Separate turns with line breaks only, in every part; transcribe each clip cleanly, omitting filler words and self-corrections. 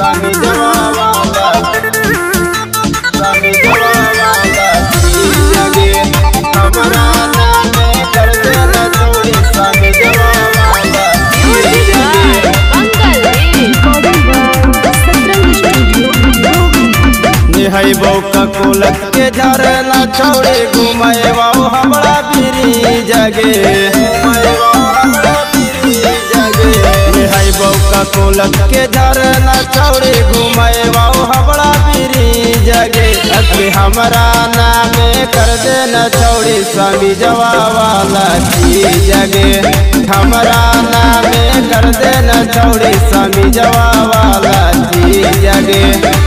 स्वामी जवावाला जगे हमरा नाम कर देना छोड़ी स्वामी जवावाला निहाई बौका कोलत के झरना छोड़े घुमाए बाऊ हमरा बिरी जगे निहाई बौका कोलत के झरना छोड़े घुमाए बाऊ हमरा बिरी जगे अभी हमरा नाम कर देना छोड़ी स्वामी जवावाला जगे हमरा नाम कर देना छोड़ी स्वामी जवावाला जगे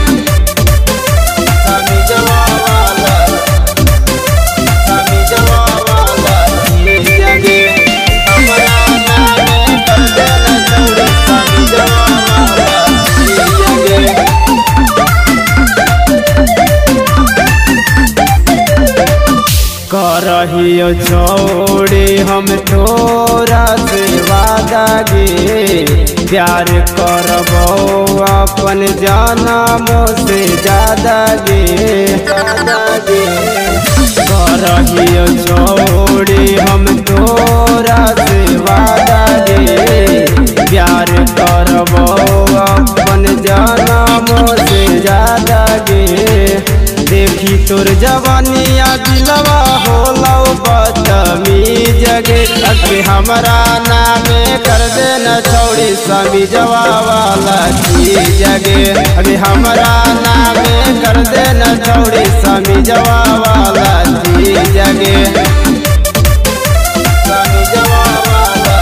करहियो छोड़े हम तोरा से वादा गे प्यार करबो अपन जनमो से ज्यादा गे करहियो छोड़े हम तोरा से वादा गे प्यार करबो अपन जनमो से ज्यादा गे देखी तोर जवानिया दिलवा होला बदतमीज जगे अभी हमरा नाम कर देना छोड़ी स्वामी जवावाला जगे अभी हमरा नाम कर देना छोड़ी स्वामी जवावाला जगे स्वामी जवावाला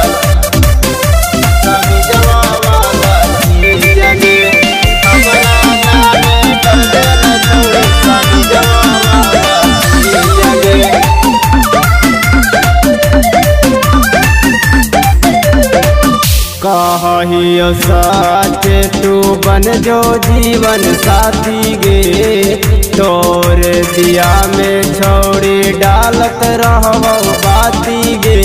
जगे हमरा नाम कर देना छोड़ी स्वामी जवावाला जगे कहियो साथ तू बन जो जीवन साथी गे तोर दिया में छोड़ी डालत रहबो बाती गे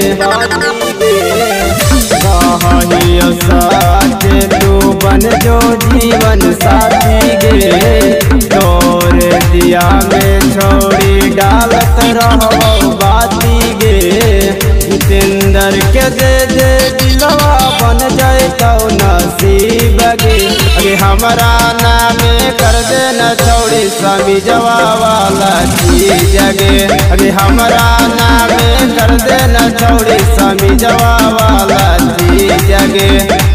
कहियो साथ तू बन जो जीवन साथी गे तोर दिया में छोड़ी डालत रहबो बाती गे जितेंद्र के दे दिलवा बन जाए तो नसीब गे अरे हमरा नाम कर देना छोड़ी स्वामी जवावाला जगे अरे हमरा नाम कर देना छोड़ी स्वामी जवावाला जगे।